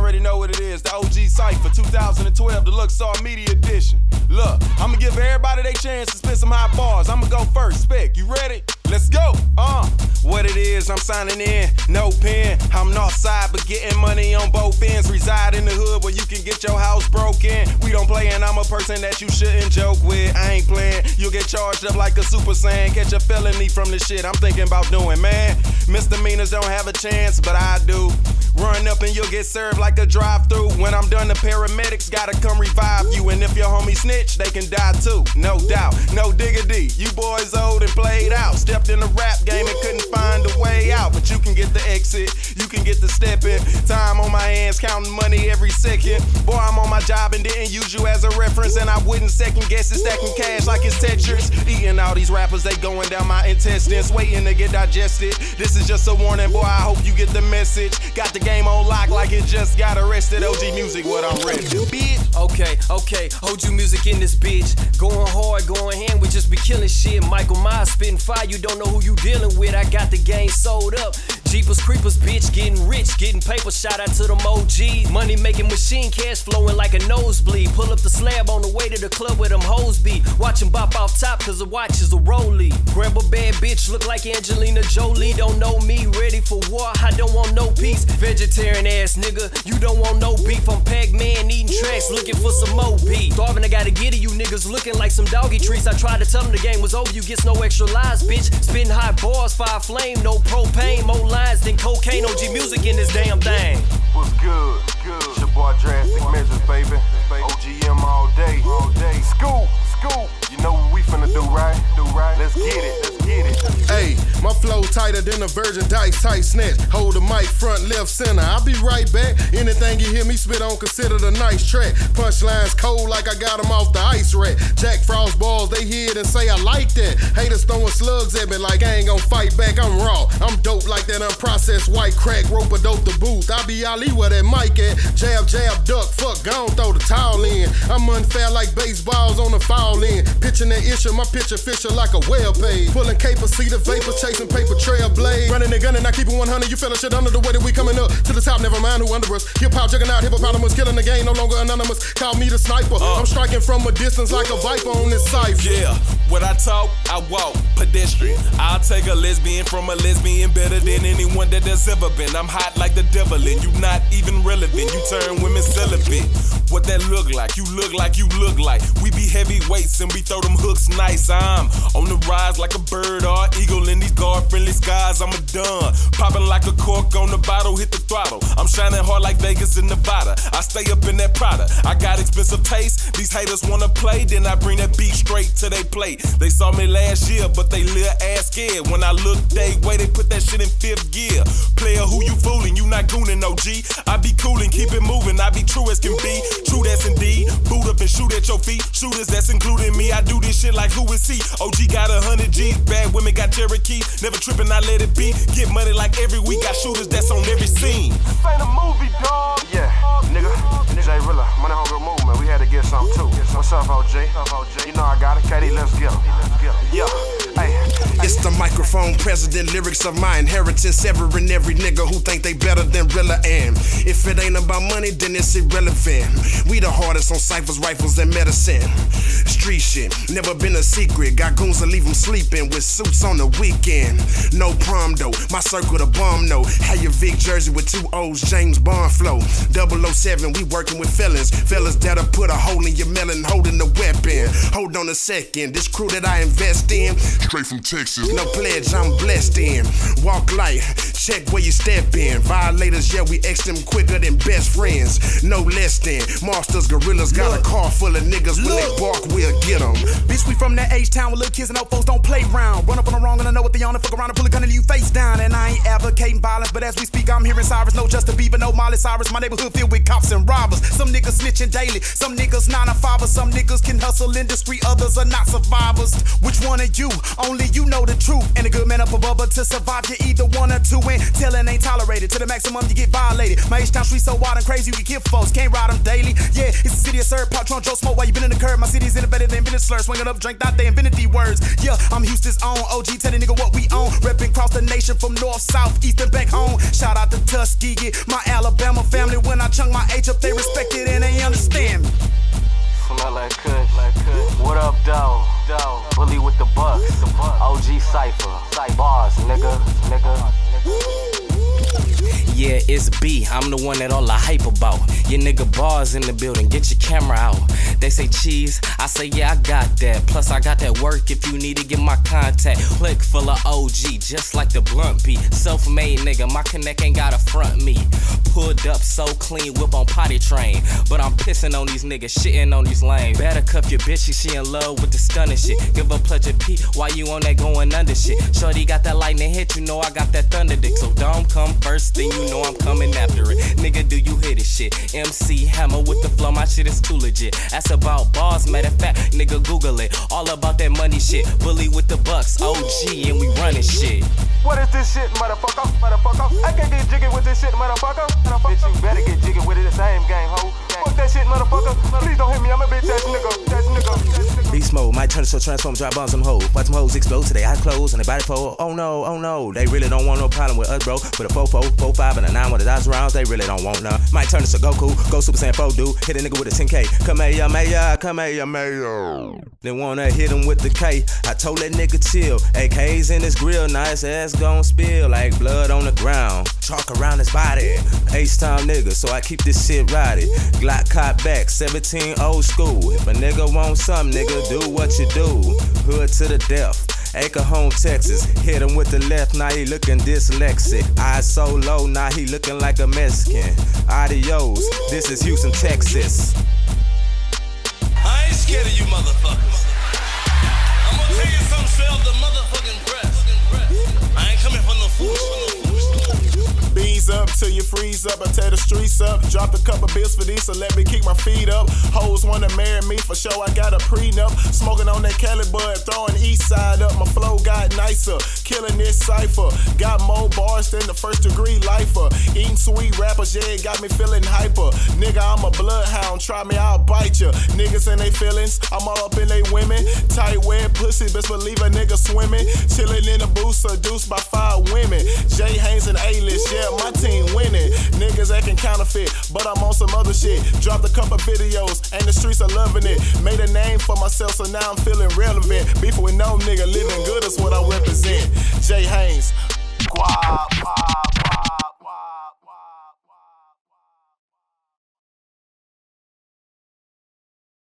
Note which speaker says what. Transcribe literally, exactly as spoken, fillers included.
Speaker 1: already know what it is. The O G Cypher, two thousand twelve, the Luxor Media Edition. Look, I'ma give everybody their chance to spit some hot bars. I'ma go first. Spec, you ready? Let's go. Uh, what it is, I'm signing in, no pen. I'm north side, but getting money on both ends. Reside in the hood where you can get your house broken. We don't play, and I'm a person that you shouldn't joke with. I ain't playing. You'll get charged up like a Super Saiyan. Catch a felony from the shit I'm thinking about doing, man. Misdemeanors don't have a chance, but I do. Run up and you'll get served like a drive-thru. When I'm done, the paramedics gotta come revive you. And if your homie snitch, they can die too, no doubt. No diggity, you boys old and played out. Stepped in the rap game and couldn't find a way out. But you can get the exit, you can get the step in. Time on my hands, counting money every second. Boy, I'm on my job and didn't use you as a reference. And I wouldn't second guess it, stacking cash like it's Tetris. Eating all these rappers, they going down my intestines, waiting to get digested. This is just a warning, boy, I hope you get the message. Got the game on lock like it just got arrested. O G Music, what I'm ready to, bitch.
Speaker 2: Okay, okay, O G Music in this bitch. Going hard, going hand, we just be killing shit. Michael Myers spitting fire, you don't know who you dealing with. I got the game sold up. Jeepers Creepers, bitch, getting rich, getting paper. Shout out to them O Gs. Money making machine, cash flowing like a nosebleed. Pull up the slab on the way to the club where them hoes be. Watch them bop off top cause the watch is a rollie. Grab a bad bitch, look like Angelina Jolie. Don't know me, ready for war, I don't want no peace. Vegetarian ass nigga, you don't want no beef. I'm Pac-Man eating tracks, looking for some more beef. Starving, I gotta get it, you niggas looking like some doggy treats. I tried to tell them the game was over, you gets no extra lies, bitch. Spitting hot bars, fire flame, no propane. More lines than cocaine, O G Music in this damn thing.
Speaker 3: What's good? Good. It's your boy Drastic Measures, baby. O G M all day, all day. Scoop, scoop. You know what we finna do, right? Do right. Let's get it, let's get it.
Speaker 4: Hey, my flow tighter than a Virgin Dice tight snatch. Hold the mic front, left, center. I'll be right back. Anything you hear me spit on, consider the nice track. Punchlines cold like I got them off the ice rack. Jack Frost balls, they hear it and say I like that. Haters throwing slugs at me like I ain't gon' fight back. I'm raw, I'm dope like that unprocessed white crack. Rope a dope the booth. I be Ali where that mic at. Jab, jab, duck, fuck, gon' throw the towel in. I'm unfair like baseballs on the foul end. Pitching that issue, my picture fisher like a whale page. Pulling caper, see the vapor, chasing paper trail blade. Running and gunning, I keep it one hundred. You fella shit under the way that we coming up to the top. Never mind who under us. Hip hop juggernaut, hippopotamus, killing the game, no longer anonymous. Call me the sniper. Uh, I'm striking from a distance like a viper on this cipher.
Speaker 5: Yeah, when I talk, I walk. Pedestrian. I'll take a lesbian from a lesbian better than anyone that there's ever been. I'm hot like the devil and you not even relevant. You turn women celibate. What that look like? You look like you look like. We be heavyweights and we throw them hooks nice. I'm on the rise like a bird or eagle in these guard-friendly skies. I'm a done. Popping like a cork on the bottle, hit the throttle. I'm shining hard like Vegas in Nevada. I stay up in that Prada. I got expensive taste. These haters wanna play, then I bring that beat straight to they plate. They saw me last year, but they little ass scared. When I look they way, they put that shit in fifth gear. Player, who you fooling? You not gooning, O G. I be coolin', keep it moving. I be true as can be. True, that's indeed. Boot up and shoot at your feet. Shooters, that's including me. I do this shit like who is he? O G got a hundred G's. Bad women got Cherokee. Never tripping, I let it be. Get money like every week. Got shooters that's on every scene.
Speaker 3: This ain't a movie, dog. Yeah, nigga. Jay Rilla, Money Hungry Movement. We had to get something too. What's up, O J? You know I got it. K D, let's get him. Yeah. Hey.
Speaker 6: It's the microphone president, lyrics of my inheritance. Severing every nigga who think they better than Rilla am. If it ain't about money, then it's irrelevant. We the hardest on ciphers, rifles, and medicine. Street shit, never been a secret. Got goons to leave them sleeping with suits on the weekend. No prom though, my circle the bomb no. Have your Vic jersey with two O's, James Bond flow. double oh seven, we working with felons. Fellas that'll put a hole in your melon, holding the weapon. Hold on a second, this crew that I invest in,
Speaker 7: straight from Texas.
Speaker 6: No pledge, I'm blessed in. Walk light, check where you step in. Violators, yeah, we X them quicker than best friends. No less than. Monsters, gorillas, got look, a car full of niggas. When look. They bark, we'll get them.
Speaker 8: Bitch, we from that H-town with little kids and old folks don't play round. Run up on the wrong and I know what they on and fuck around and pull a gun and you face down. And I ain't advocating violence, but as we speak, I'm hearing sirens. No Justin Bieber, no Miley Cyrus. My neighborhood filled with cops and robbers. Some niggas snitching daily, some niggas nine to fivers. Some niggas can hustle industry, others are not survivors. Which one of you? Only you know know the truth. And a good man up above, but to survive, you either one or two. And telling ain't tolerated. To the maximum, you get violated. My H-Town street so wild and crazy, you can kill folks. Can't ride them daily. Yeah, it's the city of Sir Pop, Trump, Joe Smoke. While you been in the curb, my city's innovative, they invented slurs. Swinging up, drank out, they invented these words. Yeah, I'm Houston's own O G, tell the nigga what we own. Reppin' cross the nation from north, south, east, and back home. Shout out to Tuskegee, my Alabama family. When I chunk my H up, they respect it and they understand me.
Speaker 3: Smell like kush, like kush. What up, dawg? Dawg. Bully with the buck. The buck. O G Cypher. Cypher. Bars, nigga. Nigga.
Speaker 2: Yeah, it's B, I'm the one that all the hype about. Your nigga Bars in the building, get your camera out. They say cheese, I say yeah, I got that. Plus I got that work if you need to get my contact. Click full of O G, just like the blunt beat. Self-made nigga, my connect ain't gotta front me. Pulled up so clean, whip on potty train. But I'm pissing on these niggas, shitting on these lanes. Better cuff your bitch, she in love with the stunning shit. Give her pleasure P while you on that going under shit. Shorty got that lightning hit, you know I got that thunder dick. So don't come first, then you know I'm coming after it. Nigga, do you hear this shit? M C Hammer with the flow, my shit is too legit. That's about Bars, matter of fact, nigga, Google it. All about that money shit. Bully with the bucks, O G, and we running shit.
Speaker 3: What is this shit, motherfucker? Motherfucker. I can't get jiggy with this shit, motherfucker. Motherfucker. Bitch, you better get jiggy with it. The same game, ho. Fuck that shit, motherfucker. Please don't hit me. I'm a bitch ass nigga. Ass nigga.
Speaker 7: Beast mode, might turn to transform, drop bombs some hoes. Watch some hoes explode today. I close and they body pole. Oh no, oh no. They really don't want no problem with us, bro. With a four four, four five, and a nine with a Dodge rounds, they really don't want none. Might turn to Goku, go Super Saiyan four dude. Hit a nigga with a ten K. Come here, maya, come here, maya. They wanna hit him with the K. I told that nigga chill. A K's in his grill, nice ass gon' spill like blood on the ground. Chalk around his body. H-Town nigga, so I keep this shit riding. Glock caught back, seventeen old school. If a nigga want something, nigga, do what you do. Hood to the death. Acre Home, Texas. Hit him with the left, now he looking dyslexic. Eyes so low, now he looking like a Mexican. Adios, this is Houston, Texas.
Speaker 5: I ain't scared of you motherfuckers. I'm gonna tell you something, sell the motherfucking breath. I ain't coming for no fools.
Speaker 9: Bees up till you freeze up, I tear the streets up. Dropped a couple bills for these, so let me kick my feet up. Hoes wanna marry me, for sure I got a prenup. Smoking on that Cali bud, throwing east side up. My flow got nicer, killing this cipher. Got more bars than the first degree lifer. Eating sweet rappers, yeah, it got me feeling hyper. Nigga, I'm a bloodhound, try me, I'll bite ya. Niggas and they feelings, I'm all up in they women. Tight wear pussy, best believe a nigga swimming. Chilling in the booth, seduced by five women. Jay Haynes and A-list, yeah, my team winning. Niggas acting counterfeit, but I'm on some other shit. Dropped a couple videos, and the streets are loving it. Made a name for myself, so now I'm feeling relevant. Beefing with no nigga, living good is what I represent. Jay Haynes, Guap, Pop.